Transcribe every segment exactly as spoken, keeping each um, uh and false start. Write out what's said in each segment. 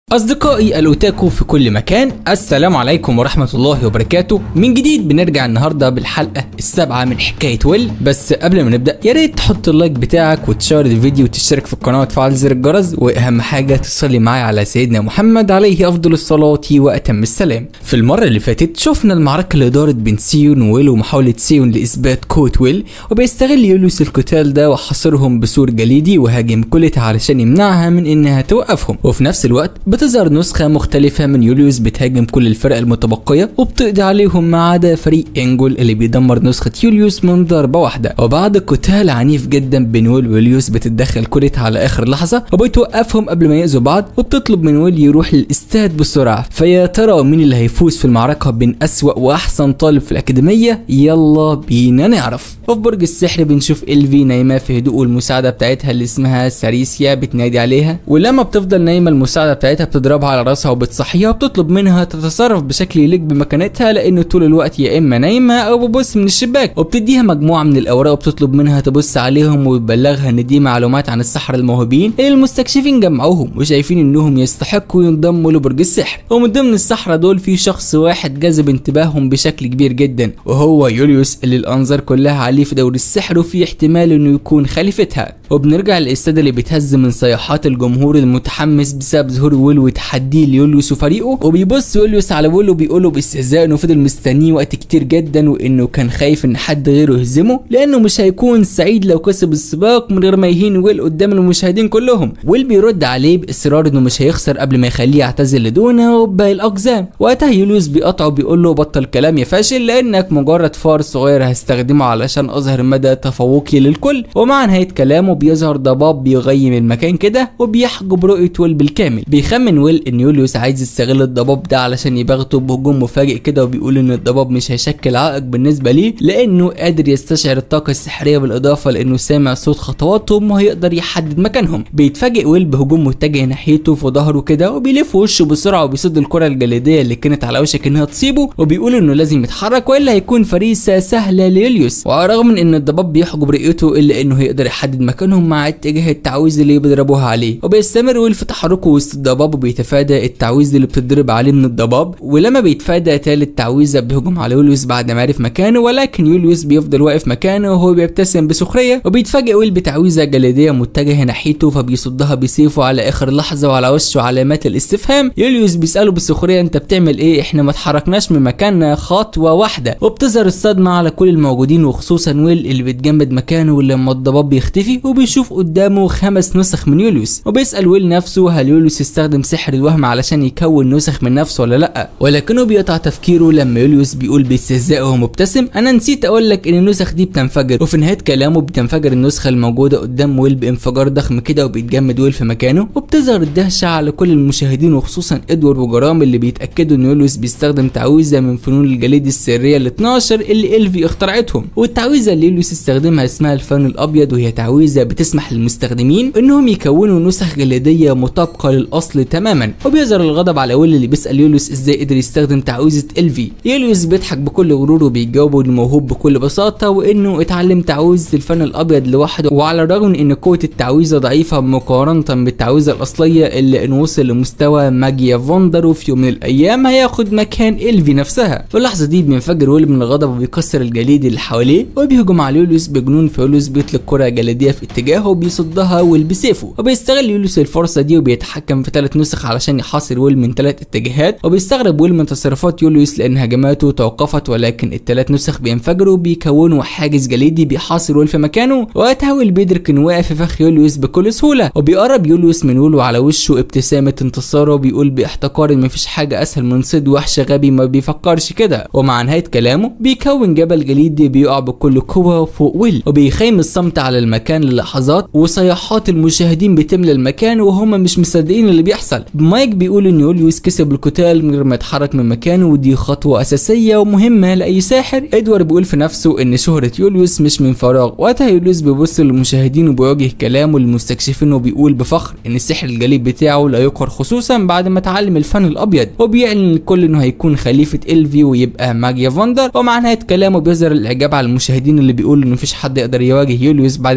أصدقائي الأوتاكو في كل مكان، السلام عليكم ورحمة الله وبركاته. من جديد بنرجع النهاردة بالحلقة السابعة من حكاية ويل. بس قبل ما نبدأ يا ريت تحط اللايك بتاعك وتشير الفيديو وتشترك في القناة وتفعل زر الجرس، وأهم حاجة تصلي معايا على سيدنا محمد عليه أفضل الصلاة وأتم السلام. في المرة اللي فاتت شفنا المعركة اللي دارت بين سيون وويل ومحاولة سيون لإثبات قوة ويل، وبيستغل يوليوس القتال ده وحاصرهم بسور جليدي وهاجم كلتها علشان يمنعها من إنها توقفهم. وفي نفس الوقت بتظهر نسخة مختلفة من يوليوس بتهاجم كل الفرق المتبقية وبتقضي عليهم ما عدا فريق انجول اللي بيدمر نسخة يوليوس من ضربة واحدة. وبعد قتال عنيف جدا بين ويل ويوليوس بتتدخل كلتها على آخر لحظة وبتوقفهم قبل ما يأذوا بعض، وبتطلب من ويل يروح للاستاد بسرعة. فيا ترى مين اللي هيفوز في المعركة بين أسوأ وأحسن طالب في الأكاديمية؟ يلا بينا نعرف. وفي برج السحر بنشوف إلفي نايمة في هدوء، والمساعدة بتاعتها اللي اسمها ساريسيا بتنادي عليها، ولما بتفضل نايمة المساعدة بتاعتها بتضربها على راسها وبتصحيها وبتطلب منها تتصرف بشكل يليق بمكانتها، لانه طول الوقت يا اما نايمه او ببص من الشباك. وبتديها مجموعه من الاوراق وبتطلب منها تبص عليهم وتبلغها ان دي معلومات عن السحرة الموهوبين اللي المستكشفين جمعوهم وشايفين انهم يستحقوا ينضموا لبرج السحر. ومن ضمن السحرة دول في شخص واحد جذب انتباههم بشكل كبير جدا، وهو يوليوس اللي الانظار كلها عليه في دور السحر وفي احتمال انه يكون خليفتها. وبنرجع للاستاد اللي بيتهز من صيحات الجمهور المتحمس بسبب ظهور ويل وتحديه ليوليوس وفريقه. وبيبص يوليوس على ويل وبيقوله باستهزاء انه فضل مستنيه وقت كتير جدا، وانه كان خايف ان حد غيره يهزمه لانه مش هيكون سعيد لو كسب السباق من غير ما يهين ويل قدام المشاهدين كلهم. ويل بيرد عليه باصرار انه مش هيخسر قبل ما يخليه يعتزل لدونه وباقي الاقزام. وقتها يوليوس بيقطعه بيقول له بطل كلام يا فاشل، لانك مجرد فار صغير هستخدمه علشان اظهر مدى تفوقي للكل. ومع نهايه كلامه بيظهر ضباب بيغيم المكان كده وبيحجب رؤيه ويل بالكامل. بيخمن ويل ان يوليوس عايز يستغل الضباب ده علشان يبغته بهجوم مفاجئ كده، وبيقول ان الضباب مش هيشكل عائق بالنسبه ليه لانه قادر يستشعر الطاقه السحريه، بالاضافه لانه سامع صوت خطواتهم وهيقدر يحدد مكانهم. بيتفاجئ ويل بهجوم متجه ناحيته في ظهره كده، وبيلف وشه بسرعه وبيصد الكره الجليديه اللي كانت على وشك انها تصيبه، وبيقول انه لازم يتحرك والا هيكون فريسه سهله ليوليوس. ورغم من ان الضباب بيحجب رؤيته الا انه هيقدر يحدد مكانهم مع اتجاه التعويذه اللي بيضربوها عليه. وبيستمر ويل في تحركه وسط الضباب وبيتفادى التعويذه اللي بتضرب عليه من الضباب. ولما بيتفادى تالت تعويذه بيهجم على يوليوس بعد ما عرف مكانه، ولكن يوليوس بيفضل واقف مكانه وهو بيبتسم بسخريه. وبيتفاجئ ويل بتعويذه جليديه متجهه ناحيته فبيصدها بسيفه على اخر لحظه وعلى وشه علامات الاستفهام. يوليوس بيساله بسخريه انت بتعمل ايه؟ احنا ما اتحركناش من مكاننا خطوه واحده. وبتظهر الصدمه على كل الموجودين وخصوصا ويل اللي بيتجمد مكانه لما الضباب بيختفي، وبيشوف قدامه خمس نسخ من يوليوس. وبيسال ويل نفسه هل يوليوس يستخدم سحر الوهم علشان يكون نسخ من نفسه ولا لا، ولكنه بيقطع تفكيره لما يوليوس بيقول باستهزاء وهو مبتسم انا نسيت اقول لك ان النسخ دي بتنفجر. وفي نهايه كلامه بتنفجر النسخه الموجوده قدام ويل بانفجار ضخم كده، وبيتجمد ويل في مكانه. وبتظهر الدهشه على كل المشاهدين وخصوصا ادوارد وجرام اللي بيتاكدوا ان يوليوس بيستخدم تعويذه من فنون الجليد السريه ال اتناشر اللي إلفي اخترعتهم. والتعويذه اللي يوليوس استخدمها اسمها الفن الابيض، وهي تعويذه بتسمح للمستخدمين انهم يكونوا نسخ جليديه مطابقه للاصل تماما. وبيظهر الغضب على ويل اللي بيسال يوليوس ازاي قدر يستخدم تعويذه إلفي. يوليوس بيضحك بكل غرور وبيجاوبه انه موهوب بكل بساطه وانه اتعلم تعويذه الفن الابيض لوحده، وعلى الرغم من ان قوه التعويذه ضعيفه مقارنه بالتعويذه الاصليه الا انه وصل لمستوى ماجيا فوندر، وفي يوم من الايام هياخد مكان إلفي نفسها. في اللحظه دي بينفجر ويل من الغضب وبيكسر الجليد اللي حواليه وبيهجم على يوليوس بجنون. فيوليوس بيطلق كره جليديه في اتجاهه وبيصدها ويل بسيفه. وبيستغل يوليوس الفرصه دي وبيتحكم في ثلاث نسخ علشان يحاصر ويل من ثلاث اتجاهات. وبيستغرب ويل من تصرفات يوليوس لان هجماته توقفت، ولكن الثلاث نسخ بينفجروا وبيكونوا حاجز جليدي بيحاصر ويل في مكانه. وقتها ويل بيدرك انه واقف في فخ يوليوس بكل سهوله، وبيقرب يوليوس من ويل وعلى وشه ابتسامه انتصاره وبيقول باحتقار ان مفيش حاجه اسهل من صيد وحش غبي ما بيفكرش كده. ومع نهايه كلامه بيكون جبل جليدي بيقع بكل قوه فوق ويل، وبيخيم الصمت على المكان للحظات وصيحات المشاهدين بتملى المكان وهم مش مصدقين اللي بيحصل. مايك بيقول ان يوليوس كسب القتال من غير ما يتحرك من مكانه، ودي خطوه اساسيه ومهمه لاي ساحر. ادوارد بيقول في نفسه ان شهره يوليوس مش من فراغ. وقتها يوليوس بيبص للمشاهدين وبيواجه كلامه للمستكشفين وبيقول بفخر ان السحر الجليد بتاعه لا يقهر، خصوصا بعد ما اتعلم الفن الابيض. وبيعلن للكل انه هيكون خليفه إلفي ويبقى ماجيا فوندر. ومع نهايه كلامه بيظهر الاعجاب على المشاهدين اللي بيقولوا ان مفيش حد يقدر يواجه يوليوس بعد الاداء اللي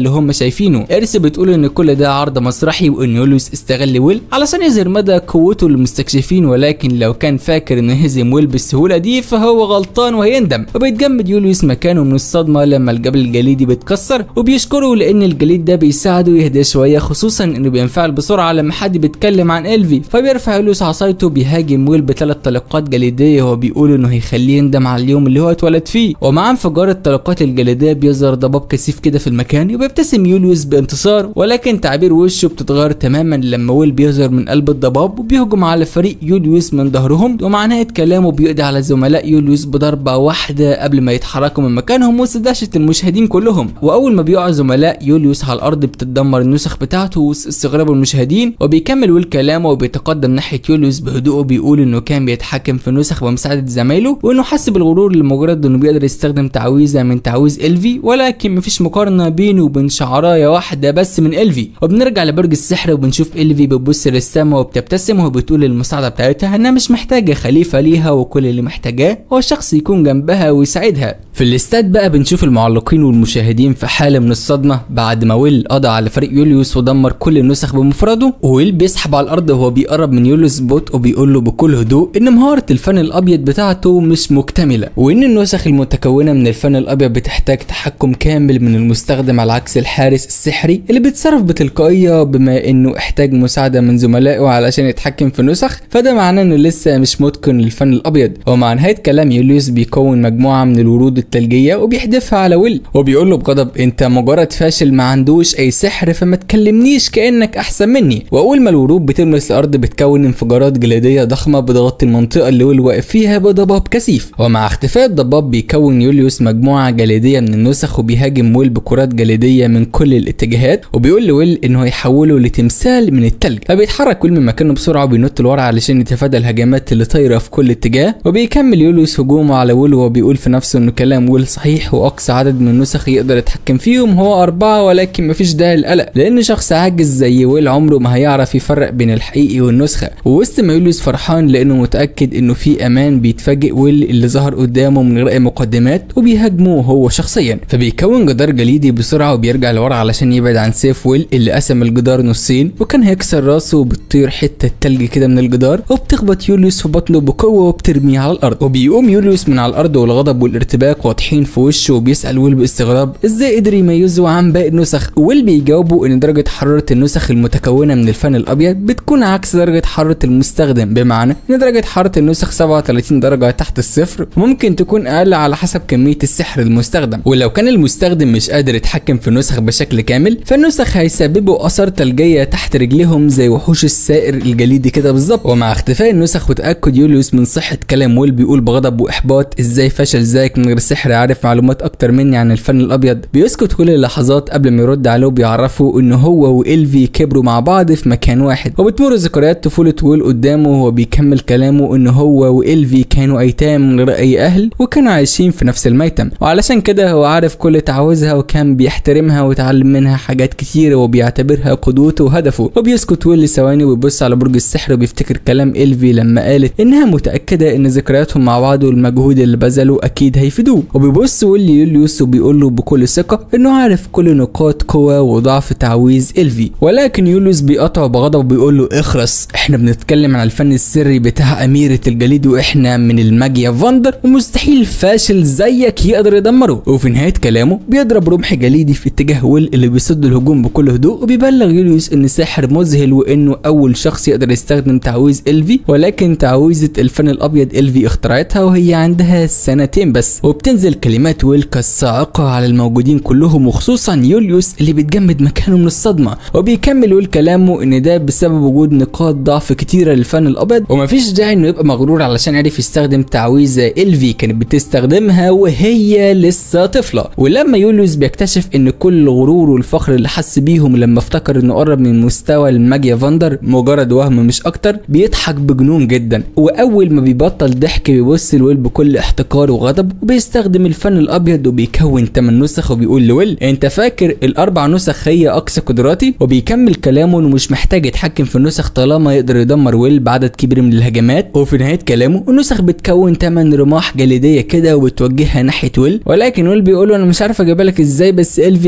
اللي هم شايفينه. إرث بتقول ان كل ده عرض مسرحي وان يوليوس استغل ويل علشان يظهر مدى قوته للمستكشفين، ولكن لو كان فاكر انه يهزم ويل بالسهوله دي فهو غلطان وهيندم. وبيتجمد يوليوس مكانه من الصدمه لما الجبل الجليدي بيتكسر، وبيشكره لان الجليد ده بيساعده يهدى شويه، خصوصا انه بينفعل بسرعه لما حد بيتكلم عن إلفي. فبيرفع يوليوس عصايته بيهاجم ويل بثلاث طلقات جليديه، وهو بيقول انه هيخليه يندم على اليوم اللي هو اتولد فيه. ومع انفجار الطلقات الجليديه بيظهر ضباب كثيف كده في المكان، وبيبتسم يوليوس بانتصار، ولكن تعبير وشه بتتغير تماما لما ويل بيظهر من قلب الضباب وبيهجم على فريق يوليوس من ظهرهم. ومع نهايه كلامه بيقضي على زملاء يوليوس بضربه واحده قبل ما يتحركوا من مكانهم وسط دهشه المشاهدين كلهم. واول ما بيقع زملاء يوليوس على الارض بتتدمر النسخ بتاعته وسط استغراب المشاهدين. وبيكمل ويل كلامه وبيتقدم ناحيه يوليوس بهدوء، بيقول انه كان بيتحكم في نسخ بمساعده زمايله، وانه حس بالغرور لمجرد انه بيقدر يستخدم تعويذه من تعويذ إلفي، ولكن مفيش مقارنه بينه وبين شعرايه واحده بس من إلفي. وبنرجع لبرج السحر وبنشوف إلفي بتبص للسما وبتبتسم وبتقول للمساعده بتاعتها انها مش محتاجه خليفه ليها، وكل اللي محتاجاه هو شخص يكون جنبها ويساعدها. في الاستاد بقى بنشوف المعلقين والمشاهدين في حاله من الصدمه بعد ما ويل قضى على فريق يوليوس ودمر كل النسخ بمفرده. وويل بيسحب على الارض وهو بيقرب من يوليوس ببطء وبيقول له بكل هدوء ان مهاره الفن الابيض بتاعته مش مكتمله، وان النسخ المتكونه من الفن الابيض بتحتاج تحكم كامل من المستخدم، على عكس الحارس السحري اللي بيتصرف بتلقائيه بما انه احتاج مساعده من زملائه علشان يتحكم في النسخ، فده معناه انه لسه مش متقن للفن الابيض. ومع نهايه كلام يوليوس بيكون مجموعه من الورود الثلجيه وبيحدفها على ويل، وبيقول له بغضب انت مجرد فاشل ما عندوش اي سحر، فما تكلمنيش كانك احسن مني. واول ما الورود بتلمس الارض بتكون انفجارات جليديه ضخمه بتغطي المنطقه اللي ويل واقف فيها بضباب كثيف. ومع اختفاء الضباب بيكون يوليوس مجموعه جليديه من النسخ وبيهاجم ويل بكرات جليديه من كل الاتجاهات، وبيقول لويل انه هيحوله لتمثال من الثلج. فبيتحرك ويل من مكانه بسرعه وبينط لورا علشان يتفادى الهجمات اللي طايره في كل اتجاه. وبيكمل يوليوس هجومه على ويل وهو بيقول في نفسه انه كلام ويل صحيح، واقصى عدد من النسخ يقدر يتحكم فيهم هو اربعه، ولكن مفيش داعي للقلق لان شخص عاجز زي ويل عمره ما هيعرف يفرق بين الحقيقي والنسخه. ووسط ما يوليوس فرحان لانه متاكد انه في امان، بيتفاجئ ويل اللي ظهر قدامه من غير اي مقدمات وبيهاجمه هو شخصيا. فبيكون جدار جليدي بسرعه وبيرجع لورا علشان يبعد عن سيف ويل اللي قسم الجدار نصين وكان هيكسر راسه، وبتطير حته تلج كده من الجدار وبتخبط يوليوس في بطنه بقوه وبترميه على الارض. وبيقوم يوليوس من على الارض والغضب والارتباك واضحين في وشه، وبيسال ويل باستغراب ازاي قدر يميزه عن باقي النسخ. ويل بيجاوبه ان درجه حراره النسخ المتكونه من الفن الابيض بتكون عكس درجه حراره المستخدم، بمعنى ان درجه حراره النسخ سبعة وثلاثين درجه تحت الصفر، ممكن تكون اقل على حسب كميه السحر المستخدم. ولو كان المستخدم مش قادر يتحكم في النسخ بشكل كامل فالنسخ هيسببوا اثار ثلجيه تحت رجلهم زي وحوش السائر الجليدي كده بالظبط. ومع اختفاء النسخ وتاكد يوليوس من صحه كلام ويل بيقول بغضب واحباط ازاي فشل زيك من غير سحر عارف معلومات اكتر مني عن الفن الابيض. بيسكت كل اللحظات قبل ما يرد عليه وبيعرفه ان هو وإلفي كبروا مع بعض في مكان واحد، وبتمر ذكريات طفوله ويل قدامه وهو بيكمل كلامه ان هو وإلفي كانوا ايتام من غير اي اهل وكانوا عايشين في نفس الميتم، وعلشان كده هو عارف كل تعاوذها وكان بيحترمها وتعلم منها حاجات كتيره وبيعتبرها قدوته وهدفه. وبيسكت ويل لثواني وبيبص على برج السحر وبيفتكر كلام إلفي لما قالت انها متاكده ان ذكرياتهم مع بعض والمجهود اللي بذله اكيد هيفيدوه. وبيبص ويل ليوليوس وبيقول له بكل ثقه انه عارف كل نقاط قوه وضعف تعويذ إلفي، ولكن يوليوس بيقطعه بغضب وبيقول له اخرس، احنا بنتكلم عن الفن السري بتاع اميره الجليد واحنا من الماجيا فاندر ومستحيل فاشل زيك يقدر يدمره. وفي نهايه كلامه بيضرب رمح جليدي في اتجاه ويل اللي بيصد الهجوم بكل هدوء، وبيبلغ يوليوس ان ساحر مذهل وانه اول شخص يقدر يستخدم تعويذ إلفي، ولكن تعويذه الفن الابيض إلفي اخترعتها وهي عندها سنتين بس. وبتنزل كلمات ويل كالصاعقه على الموجودين كلهم وخصوصا يوليوس اللي بيتجمد مكانه من الصدمه. وبيكمل ويل كلامه ان ده بسبب وجود نقاط ضعف كتيره للفن الابيض ومفيش داعي انه يبقى مغرور علشان عرف يستخدم تعويذه إلفي كانت بتستخدمها وهي لسه طفله. ولما يوليوس بيكتشف ان كل الغرور والفخر اللي حس بيهم لما افتكر انه قرب من مستوى الماجيا فاندر مجرد وهم مش اكتر بيضحك بجنون جدا. واول ما بيبطل ضحك بيبص لويل بكل احتقار وغضب وبيستخدم الفن الابيض وبيكون ثمان نسخ وبيقول لويل انت فاكر الاربع نسخ هي اقصى قدراتي؟ وبيكمل كلامه انه مش محتاج يتحكم في النسخ طالما يقدر يدمر ويل بعدد كبير من الهجمات. وفي نهايه كلامه النسخ بتكون ثمان رماح جليديه كده وبتوجهها ناحيه ويل، ولكن ويل بيقول له انا مش عارف اجيبها لك ازاي بس إلفي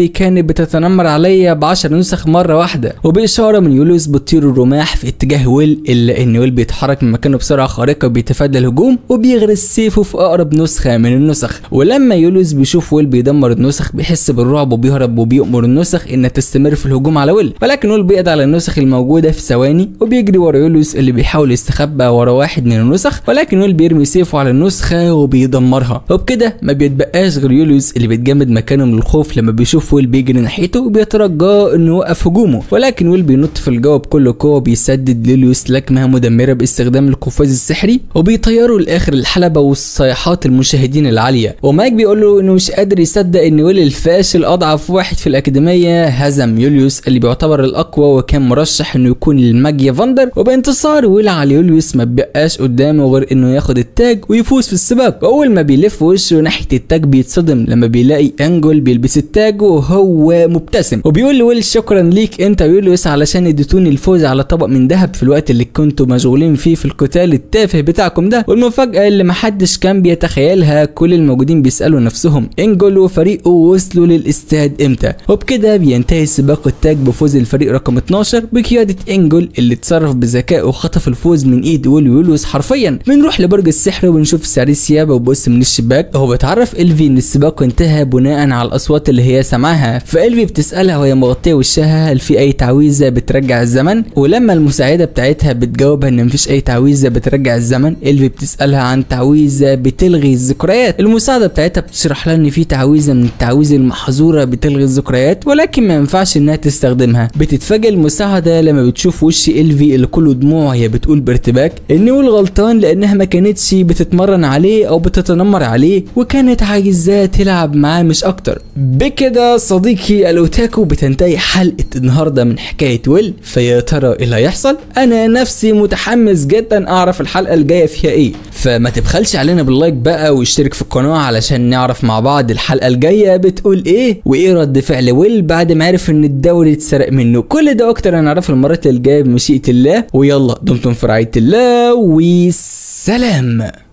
كانت بتتنمر عليا بعشر نسخ مره واحده. وباشاره من يوليوس بتطير الرماح في اتجاه ويل، الا ان ويل بيتحرك من مكانه بسرعه خارقه وبيتفادى الهجوم وبيغرس سيفه في اقرب نسخه من النسخ. ولما يوليوس بيشوف ويل بيدمر النسخ بيحس بالرعب وبيهرب وبيأمر النسخ انها تستمر في الهجوم على ويل، ولكن ويل بيقضي على النسخ الموجوده في ثواني وبيجري ورا يوليوس اللي بيحاول يستخبى ورا واحد من النسخ، ولكن ويل بيرمي سيفه على النسخه وبيدمرها. وبكده ما بيتبقاش غير يوليوس اللي بيتجمد مكانه من الخوف لما بيشوف ويل بيجري ناحيته وبيترجاه انه يوقف هجومه، ولكن ويل بينط في الجو بكل قوه بيسدد ليوليوس لكمه مدمره باستخدام القفاز السحري وبيطيروا لاخر الحلبه والصيحات المشاهدين العاليه. ومايك بيقول له انه مش قادر يصدق ان ويل الفاشل اضعف واحد في الاكاديميه هزم يوليوس اللي بيعتبر الاقوى وكان مرشح انه يكون الماجيا فاندر. وبانتصار ويل على يوليوس ما بقاش قدامه غير انه ياخد التاج ويفوز في السباق. واول ما بيلف وشه ناحيه التاج بيتصدم لما بيلاقي انجل بيلبس التاج وهو مبتسم، وبيقول لويل شكرا ليك انت يوليوس علشان اديتوني الفوز على طبق من ذهب في الوقت اللي كنتوا مشغولين فيه في القتال التافه بتاعكم ده. والمفاجاه اللي محدش كان بيتخيلها، كل الموجودين بيسالوا نفسهم انجل وفريقه وصلوا للاستاد امتى. وبكده بينتهي سباق التاج بفوز الفريق رقم اتناشر بقياده انجل اللي اتصرف بذكاء وخطف الفوز من ايد ويل ويوليوس حرفيا. بنروح لبرج السحر وبنشوف ساريسيا بتبص من الشباك وهو بتعرف إلفي ان السباق انتهى بناء على الاصوات اللي هي سمعها. فإلفي بتسالها وهي مغطيه وشها هل في اي تعويذه بترجع الزمن، ولما المساعده بتاعتها بتجاوبها ان مفيش اي تعويذه بترجع الزمن، إلفي بتسالها عن تعويذه بتلغي الذكريات. المساعده بتاعتها بتشرح لها ان في تعويذه من التعويذ المحظوره بتلغي الذكريات ولكن ما ينفعش انها تستخدمها. بتتفاجئ المساعده لما بتشوف وش إلفي اللي كله دموع هي بتقول بارتباك ان ويل غلطان لانها ما كانتش بتتمرن عليه او بتتنمر عليه وكانت عايزاه تلعب معاه مش اكتر. بكده صديقي الاوتاكو بتنتهي حلقه النهارده من حكايه ويل. فيا ترى ايه اللي هيحصل؟ انا نفسي متحمس جدا اعرف الحلقه الجايه فيها ايه، فما تبخلش علينا باللايك بقى واشترك في القناه علشان نعرف مع بعض الحلقه الجايه بتقول ايه وايه رد فعل ويل بعد ما عرف ان الدوري اتسرق منه. كل ده اكتر هنعرفه المرات الجايه بمشيئه الله. ويلا دمتم في رعايه الله وسلام.